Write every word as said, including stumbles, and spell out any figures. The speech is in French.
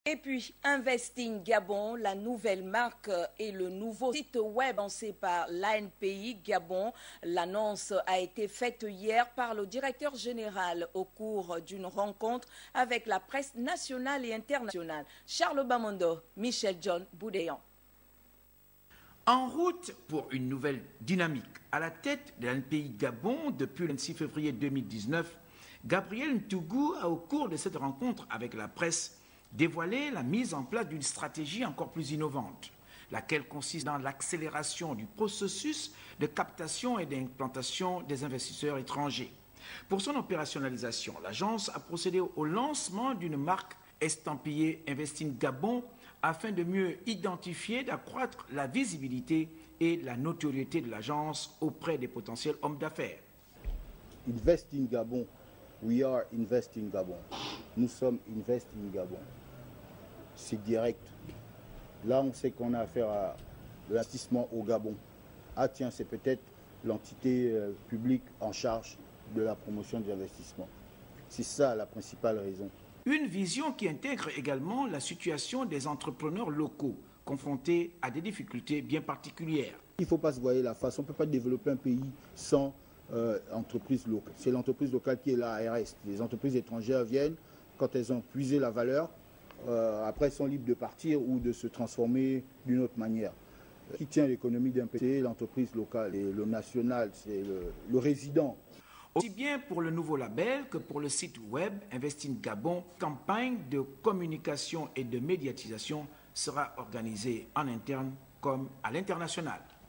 Et puis, Investing Gabon, la nouvelle marque et le nouveau site web lancé par l'A N P I Gabon. L'annonce a été faite hier par le directeur général au cours d'une rencontre avec la presse nationale et internationale. Charles Bamondo, Michel John Boudéan. En route pour une nouvelle dynamique. À la tête de l'A N P I Gabon depuis le vingt-six février deux mille dix-neuf, Gabriel Ntougou a, au cours de cette rencontre avec la presse, dévoilé la mise en place d'une stratégie encore plus innovante, laquelle consiste dans l'accélération du processus de captation et d'implantation des investisseurs étrangers. Pour son opérationnalisation, l'agence a procédé au lancement d'une marque estampillée Investing Gabon afin de mieux identifier, d'accroître la visibilité et la notoriété de l'agence auprès des potentiels hommes d'affaires. Investing Gabon, we are Investing Gabon. Nous sommes Investing Gabon. C'est direct. Là, on sait qu'on a affaire à l'investissement au Gabon. Ah tiens, c'est peut-être l'entité euh, publique en charge de la promotion des investissements. C'est ça la principale raison. Une vision qui intègre également la situation des entrepreneurs locaux confrontés à des difficultés bien particulières. Il ne faut pas se voiler la face. On ne peut pas développer un pays sans euh, entreprise locale. C'est l'entreprise locale qui est là à R S. Les entreprises étrangères viennent quand elles ont puisé la valeur. Euh, après, elles sont libres de partir ou de se transformer d'une autre manière. Euh, qui tient l'économie d'un pays, c'est l'entreprise locale. Et le national, c'est le, le résident. Aussi bien pour le nouveau label que pour le site web Investing Gabon, campagne de communication et de médiatisation sera organisée en interne comme à l'international.